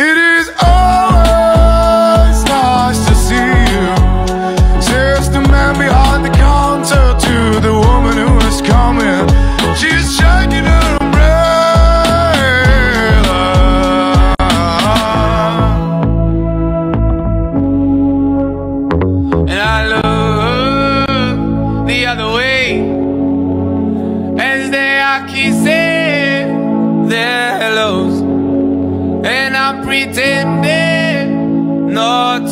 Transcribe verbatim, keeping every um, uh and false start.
It is always nice to see you, says the man behind the counter to the woman who is coming. She's shaking her umbrella, and I look the other way as they are kissing their hellos, and I'm pretending not